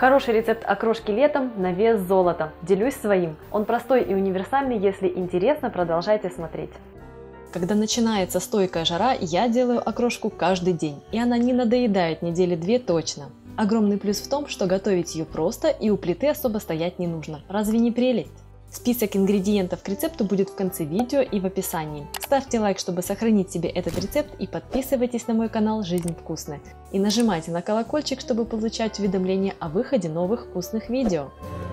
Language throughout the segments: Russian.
Хороший рецепт окрошки летом на вес золота. Делюсь своим. Он простой и универсальный. Если интересно, продолжайте смотреть. Когда начинается стойкая жара, я делаю окрошку каждый день, и она не надоедает недели 2 точно. Огромный плюс в том, что готовить ее просто и у плиты особо стоять не нужно. Разве не прелесть? Список ингредиентов к рецепту будет в конце видео и в описании. Ставьте лайк, чтобы сохранить себе этот рецепт, и подписывайтесь на мой канал «Жизнь вкусная». И нажимайте на колокольчик, чтобы получать уведомления о выходе новых вкусных видео.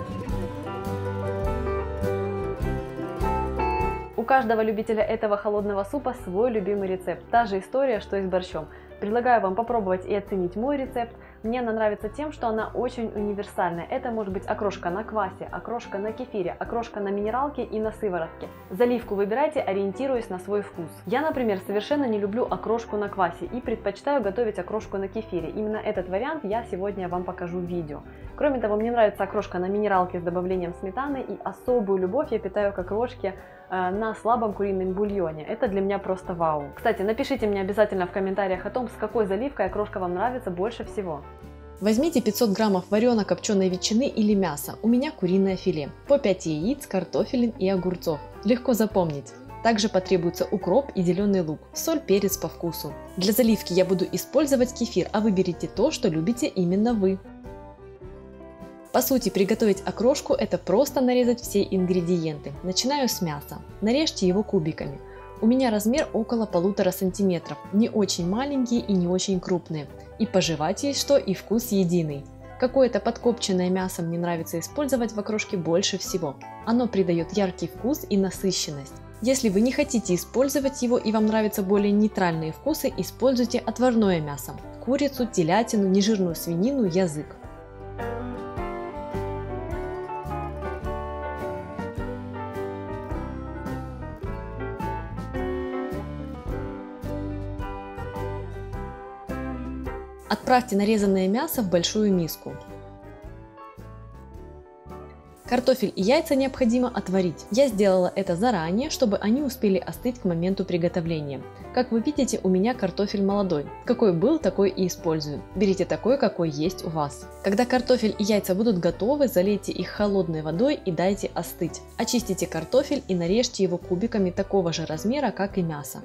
У каждого любителя этого холодного супа свой любимый рецепт. Та же история, что и с борщом. Предлагаю вам попробовать и оценить мой рецепт. Мне она нравится тем, что она очень универсальная. Это может быть окрошка на квасе, окрошка на кефире, окрошка на минералке и на сыворотке. Заливку выбирайте, ориентируясь на свой вкус. Я, например, совершенно не люблю окрошку на квасе и предпочитаю готовить окрошку на кефире. Именно этот вариант я сегодня вам покажу в видео. Кроме того, мне нравится окрошка на минералке с добавлением сметаны, и особую любовь я питаю к окрошке на слабом курином бульоне. Это для меня просто вау. Кстати, напишите мне обязательно в комментариях о том, с какой заливкой окрошка вам нравится больше всего. Возьмите 500 граммов варено-копченой ветчины или мяса, у меня куриное филе, по 5 яиц, картофелин и огурцов. Легко запомнить. Также потребуется укроп и зеленый лук, соль, перец по вкусу. Для заливки я буду использовать кефир, а вы берите то, что любите именно вы. По сути, приготовить окрошку – это просто нарезать все ингредиенты. Начинаю с мяса. Нарежьте его кубиками. У меня размер около 1,5 см, не очень маленькие и не очень крупные. И пожевать есть что, и вкус единый. Какое-то подкопченное мясо мне нравится использовать в окрошке больше всего. Оно придает яркий вкус и насыщенность. Если вы не хотите использовать его и вам нравятся более нейтральные вкусы, используйте отварное мясо – курицу, телятину, нежирную свинину, язык. Отправьте нарезанное мясо в большую миску. Картофель и яйца необходимо отварить. Я сделала это заранее, чтобы они успели остыть к моменту приготовления. Как вы видите, у меня картофель молодой. Какой был, такой и использую. Берите такой, какой есть у вас. Когда картофель и яйца будут готовы, залейте их холодной водой и дайте остыть. Очистите картофель и нарежьте его кубиками такого же размера, как и мясо.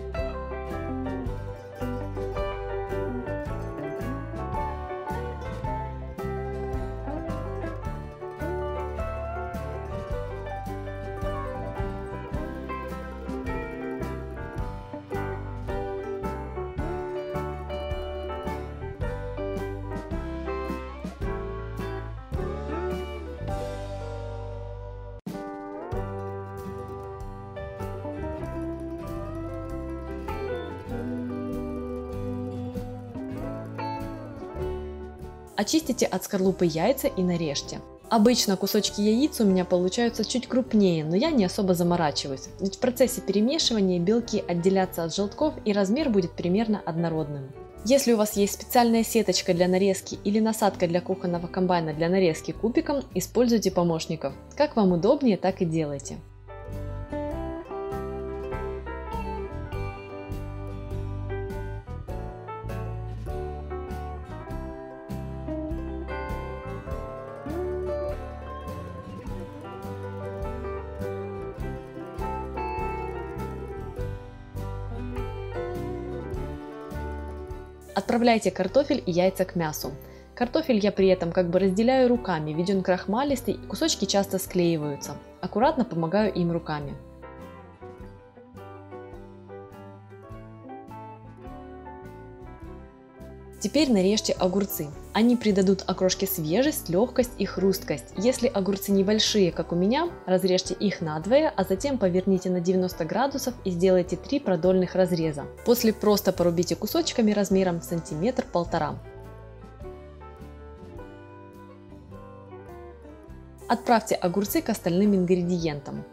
Очистите от скорлупы яйца и нарежьте. Обычно кусочки яиц у меня получаются чуть крупнее, но я не особо заморачиваюсь, ведь в процессе перемешивания белки отделятся от желтков и размер будет примерно однородным. Если у вас есть специальная сеточка для нарезки или насадка для кухонного комбайна для нарезки кубиком, используйте помощников. Как вам удобнее, так и делайте. Отправляйте картофель и яйца к мясу. Картофель я при этом как бы разделяю руками, ведь он крахмалистый, и кусочки часто склеиваются. Аккуратно помогаю им руками. Теперь нарежьте огурцы. Они придадут окрошке свежесть, легкость и хрусткость. Если огурцы небольшие, как у меня, разрежьте их надвое, а затем поверните на 90 градусов и сделайте 3 продольных разреза. После просто порубите кусочками размером 1–1,5 см. Отправьте огурцы к остальным ингредиентам.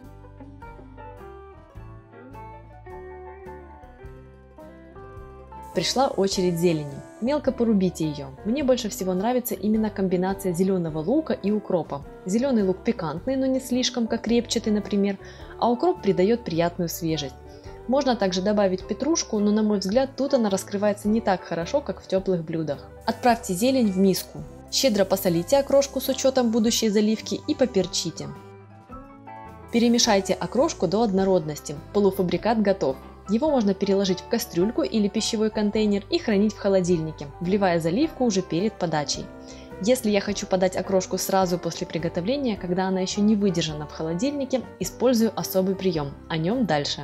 Пришла очередь зелени. Мелко порубите ее. Мне больше всего нравится именно комбинация зеленого лука и укропа. Зеленый лук пикантный, но не слишком, как репчатый, например, а укроп придает приятную свежесть. Можно также добавить петрушку, но на мой взгляд тут она раскрывается не так хорошо, как в теплых блюдах. Отправьте зелень в миску. Щедро посолите окрошку с учетом будущей заливки и поперчите. Перемешайте окрошку до однородности. Полуфабрикат готов. Его можно переложить в кастрюльку или пищевой контейнер и хранить в холодильнике, вливая заливку уже перед подачей. Если я хочу подать окрошку сразу после приготовления, когда она еще не выдержана в холодильнике, использую особый прием. О нем дальше.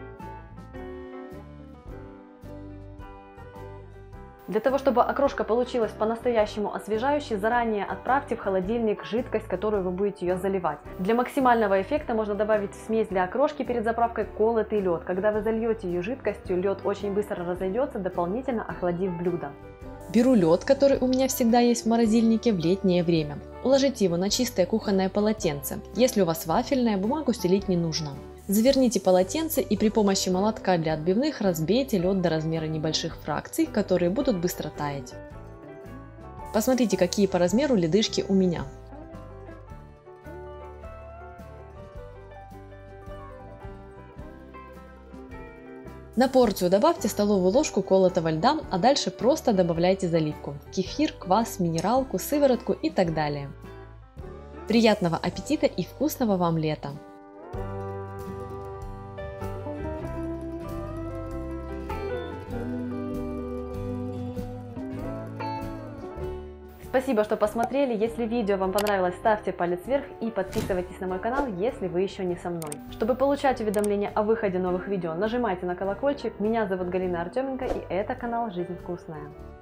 Для того, чтобы окрошка получилась по-настоящему освежающей, заранее отправьте в холодильник жидкость, которую вы будете ее заливать. Для максимального эффекта можно добавить в смесь для окрошки перед заправкой колотый лед. Когда вы зальете ее жидкостью, лед очень быстро разойдется, дополнительно охладив блюдо. Беру лед, который у меня всегда есть в морозильнике в летнее время. Уложите его на чистое кухонное полотенце. Если у вас вафельное, бумагу стелить не нужно. Заверните полотенце и при помощи молотка для отбивных разбейте лед до размера небольших фракций, которые будут быстро таять. Посмотрите, какие по размеру ледышки у меня. На порцию добавьте столовую ложку колотого льда, а дальше просто добавляйте заливку – кефир, квас, минералку, сыворотку и так далее. Приятного аппетита и вкусного вам лета! Спасибо, что посмотрели. Если видео вам понравилось, ставьте палец вверх и подписывайтесь на мой канал, если вы еще не со мной. Чтобы получать уведомления о выходе новых видео, нажимайте на колокольчик. Меня зовут Галина Артеменко, и это канал Жизнь вкусная.